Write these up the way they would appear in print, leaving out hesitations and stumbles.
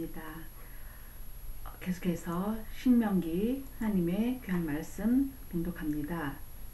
감사합니다. 계속해서 신명기 하나님의 귀한 말씀 봉독합니다.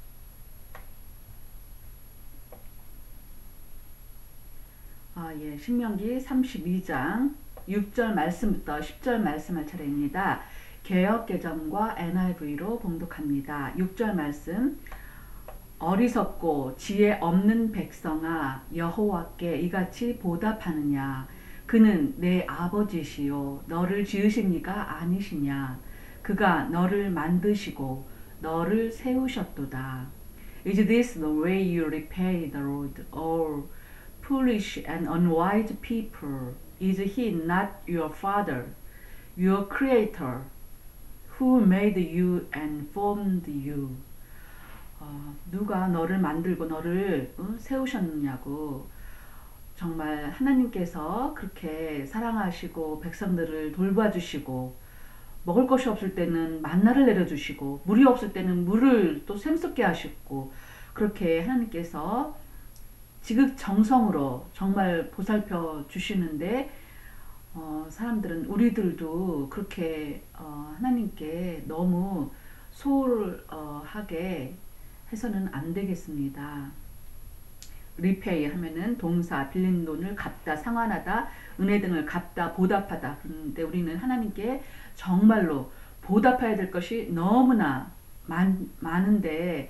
신명기 32장 6절 말씀부터 10절 말씀할 차례입니다. 개역개정과 NIV로 봉독합니다. 6절 말씀. 어리석고 지혜 없는 백성아, 여호와께 이같이 보답하느냐? 그는 내 아버지시요 너를 지으신 이가 아니시냐? 그가 너를 만드시고 너를 세우셨도다. Is this the way you repay the Lord, O foolish and unwise people? Is he not your father, your creator, who made you and formed you? 누가 너를 만들고 너를 세우셨느냐고. 정말 하나님께서 그렇게 사랑하시고 백성들을 돌봐주시고, 먹을 것이 없을 때는 만나를 내려주시고, 물이 없을 때는 물을 또 샘솟게 하시고, 그렇게 하나님께서 지극정성으로 정말 보살펴 주시는데, 사람들은, 우리들도 그렇게 하나님께 너무 소홀하게 해서는 안 되겠습니다. 리페이 하면은 동사, 빌린 돈을 갚다, 상환하다, 은혜 등을 갚다, 보답하다. 그런데 우리는 하나님께 정말로 보답해야 될 것이 너무나 많은데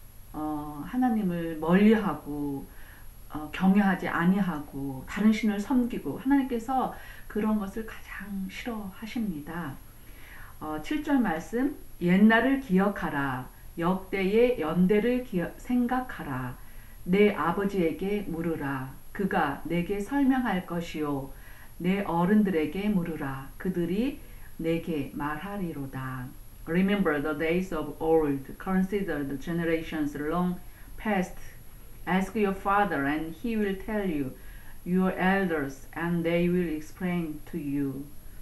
하나님을 멀리하고 경외하지 아니하고 다른 신을 섬기고, 하나님께서 그런 것을 가장 싫어하십니다. 7절 말씀. 옛날을 기억하라. 역대의 연대를 생각하라. 내 아버지에게 물으라. 그가 내게 설명할 것이요. 내 어른들에게 물으라. 그들이 내게 말하리로다. Remember the days of old. Consider the generations long past. Ask your father and he will tell you. Your elders and they will explain to you.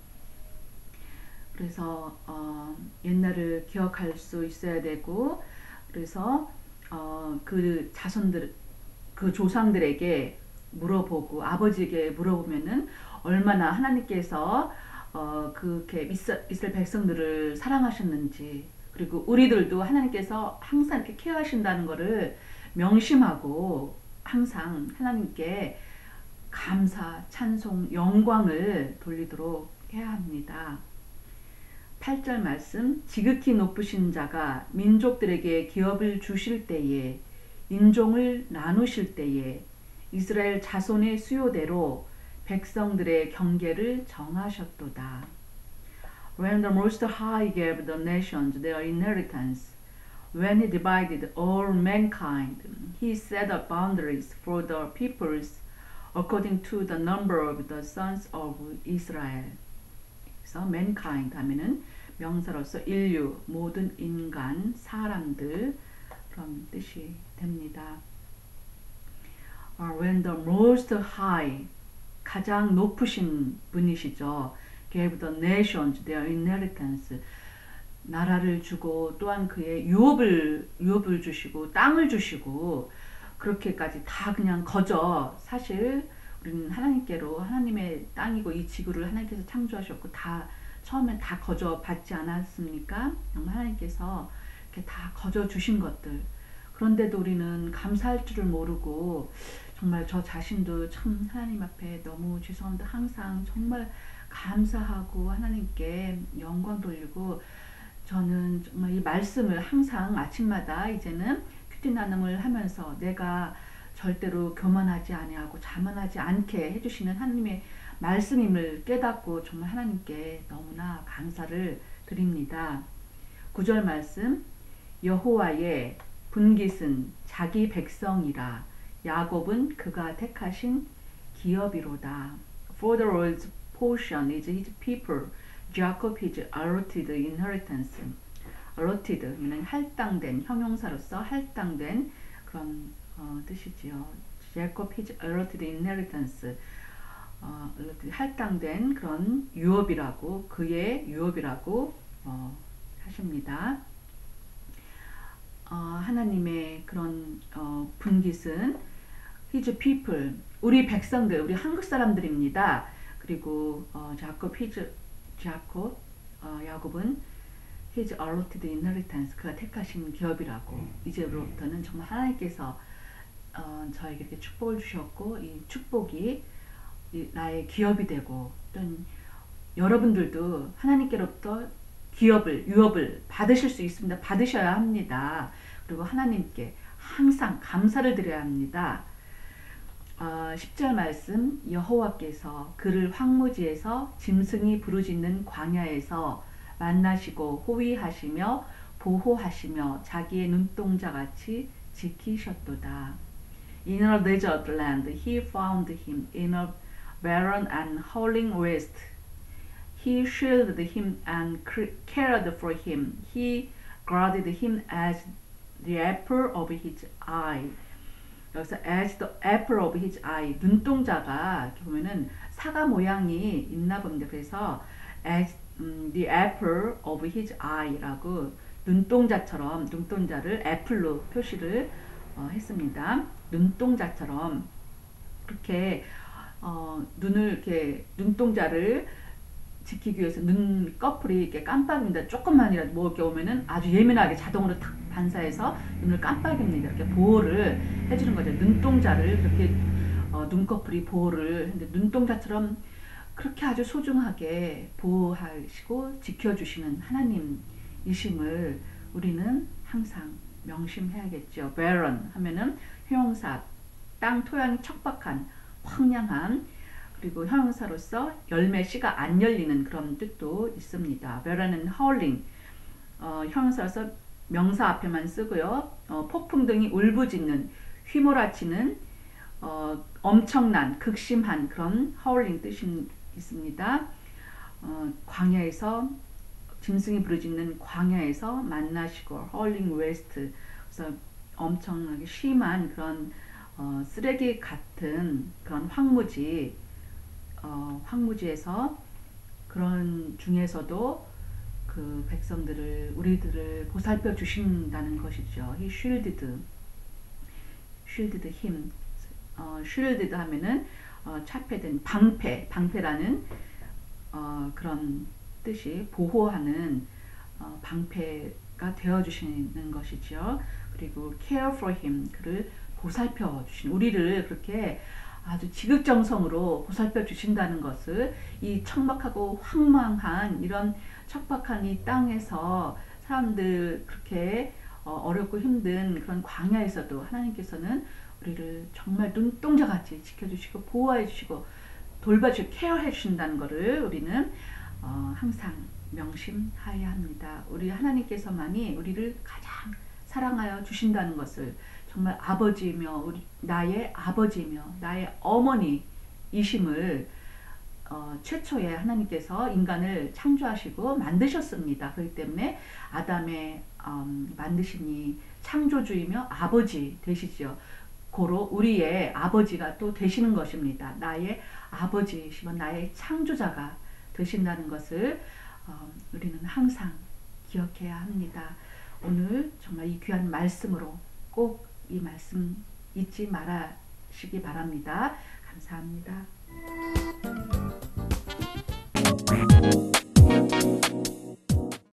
그래서 옛날을 기억할 수 있어야 되고, 그래서 그 자손들, 그 조상들에게 물어보고 아버지에게 물어보면은 얼마나 하나님께서 그렇게 이스라엘 백성들을 사랑하셨는지, 그리고 우리들도 하나님께서 항상 이렇게 케어하신다는 것을 명심하고 항상 하나님께 감사, 찬송, 영광을 돌리도록 해야 합니다. 8절 말씀. 지극히 높으신 자가 민족들에게 기업을 주실 때에, 인종을 나누실 때에 이스라엘 자손의 수요대로 백성들의 경계를 정하셨도다. When the Most High gave the nations their inheritance, when he divided all mankind, he set up boundaries for the peoples according to the number of the sons of Israel. 그래서 mankind 하면은 명사로서 인류, 모든 인간, 사람들, 그런 뜻이 됩니다. When the most high, 가장 높으신 분이시죠. gave the nations their inheritance, 나라를 주고 또한 그의 유업을 주시고 땅을 주시고, 그렇게까지 다 그냥 거저, 사실 우리는 하나님께로, 하나님의 땅이고 이 지구를 하나님께서 창조하셨고 다 처음엔 다 거저 받지 않았습니까? 정말 하나님께서 이렇게 다 거저 주신 것들. 그런데도 우리는 감사할 줄을 모르고, 정말 저 자신도 참 하나님 앞에 너무 죄송합니다. 항상 정말 감사하고 하나님께 영광 돌리고, 저는 정말 이 말씀을 항상 아침마다 이제는 큐티 나눔을 하면서 내가 절대로 교만하지 아니하고 자만하지 않게 해주시는 하나님의 말씀임을 깨닫고 정말 하나님께 너무나 감사를 드립니다. 9절 말씀. 여호와의 분깃은 자기 백성이라. 야곱은 그가 택하신 기업이로다. For the Lord's portion is his people. Jacob his allotted inheritance. alloted는 할당된, 형용사로서 할당된 그런 뜻이지요. Jacob his allotted inheritance. 할당된 그런 유업이라고, 그의 유업이라고 하십니다. 하나님의 그런 분깃은 his people, 우리 백성들, 우리 한국 사람들입니다. 그리고 야곱은 his allotted inheritance, 그가 택하신 기업이라고. 이제부터는 정말 하나님께서 저에게 이렇게 축복을 주셨고 이 축복이 나의 기업이 되고, 또는 여러분들도 하나님께로부터 유업을 받으실 수 있습니다. 받으셔야 합니다. 그리고 하나님께 항상 감사를 드려야 합니다. 10절 말씀, 여호와께서 그를 황무지에서 짐승이 부르짖는 광야에서 만나시고 호위하시며 보호하시며 자기의 눈동자같이 지키셨도다. In a desert land he found him in a barren and howling waste. He shielded him and cared for him. He guarded him as the apple of his eye. 여기서 as the apple of his eye, 눈동자가 이렇게 보면은 사과 모양이 있나 봅니다. 그래서 as the apple of his eye라고 눈동자처럼, 눈동자를 apple로 표시를 했습니다. 눈동자처럼 그렇게 눈을 이렇게 눈동자를 지키기 위해서 눈꺼풀이 이렇게 깜빡입니다. 조금만이라도 뭐 이렇게 오면은 아주 예민하게 자동으로 탁 반사해서 눈을 깜빡입니다. 이렇게 보호를 해주는 거죠. 눈동자를 그렇게 눈꺼풀이 보호를 했는데, 눈동자처럼 그렇게 아주 소중하게 보호하시고 지켜주시는 하나님이심을 우리는 항상 명심해야겠죠. barren 하면은 형용사, 땅 토양이 척박한, 황량한, 그리고 형용사로서 열매 씨가 안 열리는 그런 뜻도 있습니다. barren은 howling, 형용사로서 명사 앞에만 쓰고요. 폭풍 등이 울부짖는, 휘몰아치는, 엄청난, 극심한 그런 howling 뜻이 있습니다. 광야에서, 짐승이 부르짖는 광야에서 만나시고, howling waste, 그래서 엄청나게 심한 그런 쓰레기 같은 그런 황무지에서 그런 중에서도 그 백성들을, 우리들을 보살펴 주신다는 것이죠. He shielded him. shielded 하면은 차폐된, 방패라는 그런 뜻이, 보호하는 방패가 되어 주시는 것이죠. 그리고 care for him, 그를 보살펴 주신, 우리를 그렇게 아주 지극정성으로 보살펴 주신다는 것을, 이 척박하고 황망한 이런 척박한 이 땅에서 사람들 그렇게 어렵고 힘든 그런 광야에서도 하나님께서는 우리를 정말 눈동자같이 지켜주시고 보호해 주시고 돌봐주시고 케어해 주신다는 것을 우리는 항상 명심해야 합니다. 우리 하나님께서만이 우리를 가장 사랑하여 주신다는 것을, 정말 아버지이며 나의 아버지이며 나의 어머니이심을 최초에 하나님께서 인간을 창조하시고 만드셨습니다. 그렇기 때문에 아담의 만드시니 창조주이며 아버지 되시죠. 고로 우리의 아버지가 또 되시는 것입니다. 나의 아버지이시며 나의 창조자가 되신다는 것을 우리는 항상 기억해야 합니다. 오늘 정말 이 귀한 말씀으로 꼭 이 말씀 잊지 말으시기 바랍니다. 감사합니다.